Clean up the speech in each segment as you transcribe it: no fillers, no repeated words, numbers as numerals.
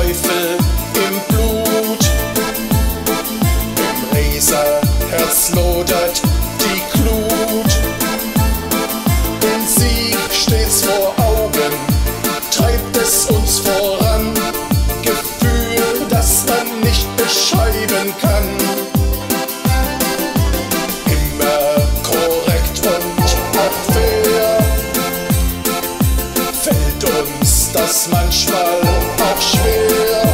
Teufel im Blut. Im Racerherz lodert die Glut. Den Sieg stets vor Augen, treibt es uns voran. Gefühl, das man nicht beschreiben kann. Immer korrekt und auch fair. Fällt uns das manchmal auch schwer.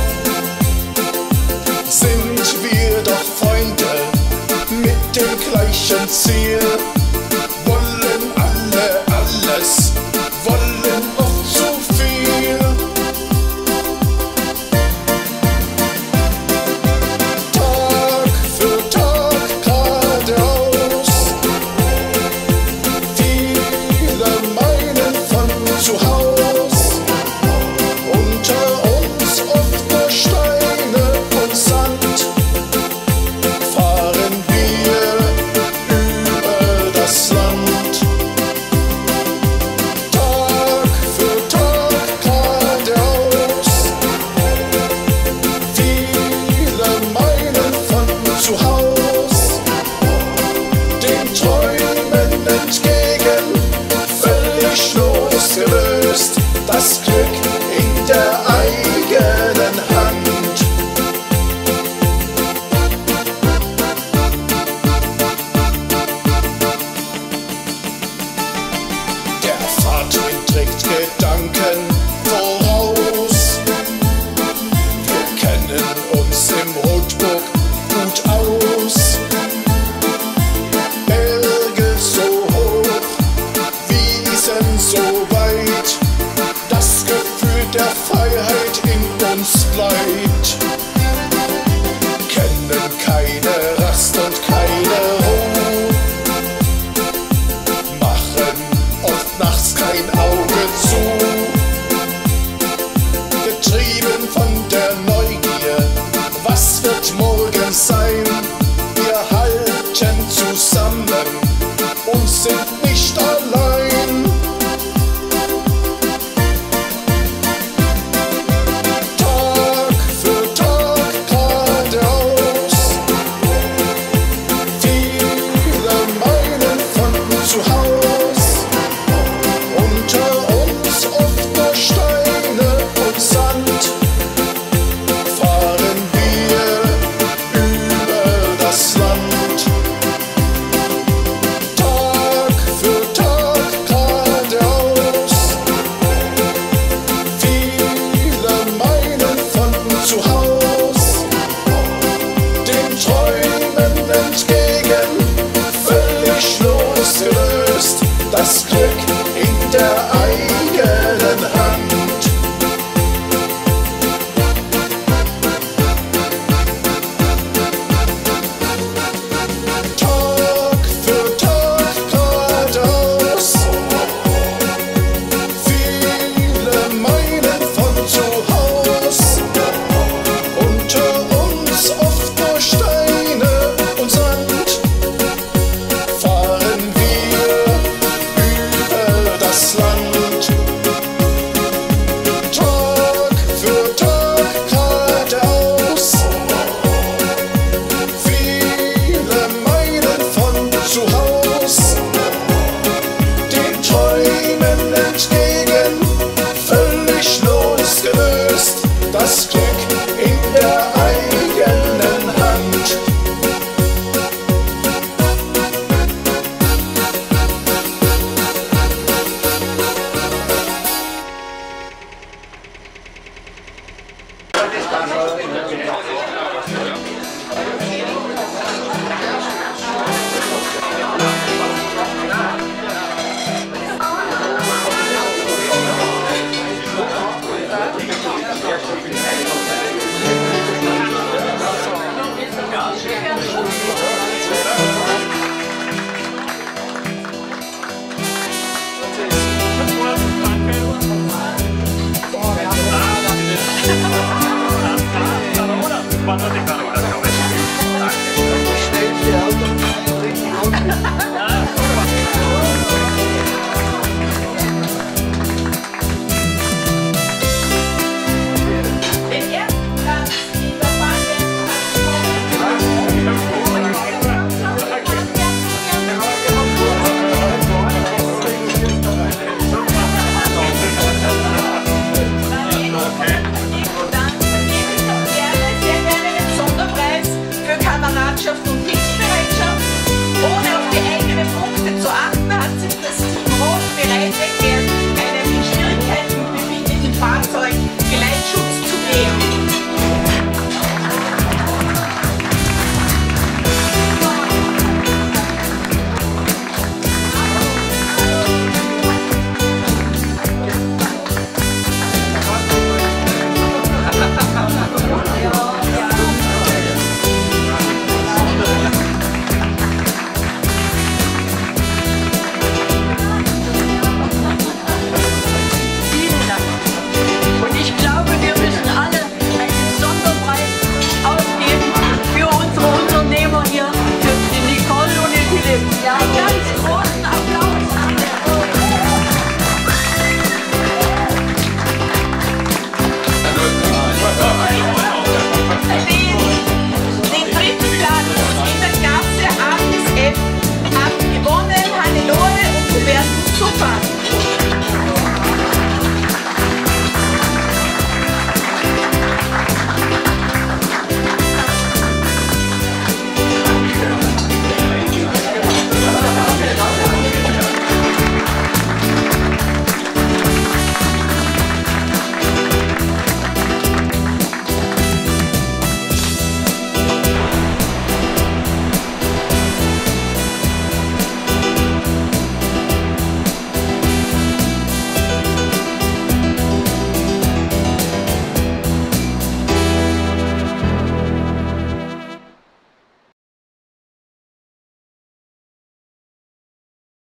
Sind wir doch Freunde mit dem gleichen Ziel. Wollen alle alles, wollen oft zu viel. Tag für Tag geradeaus. Viele meinen von zu Haus. Unter uns oft nur Steine und Sand. Fahren wir über das Land. Tag für Tag geradeaus. Viele meinen von zu Haus. Den Träumen entgegen, völlig losgelöst. Das Glück in der eigenen Hand. Der Fahrtwind trägt Gedanken voraus. Wir kennen uns im Rotbuch gut aus. Berge so hoch, Wiesen so weit. Das Gefühl der Freiheit in uns bleibt. Kennen keine Rast und keine Ruhe. Machen oft nachts kein Auge zu. Getrieben von der Neugier, was wird morgen sein? Wir halten zusammen und sind nicht allein. Tag für Tag geradeaus. Viele meinen von zu Haus. Unter uns oft nur Steine und Sand. Fahren wir über das Land. Tag für Tag geradeaus. Viele meinen von zu Haus. Den Träumen entgegen, völlig losgelöst. Das Glück in der eigenen Hand. Tag für Tag geradeaus. Viele meinen von zu Haus. Unter uns oft nur Steine und Sand. Fahren wir über das Land. Tag für Tag geradeaus. Viele meinen von zu Haus. Den Träumen entgegen, völlig losgelöst. Das Glück in der eigenen Hand. Quando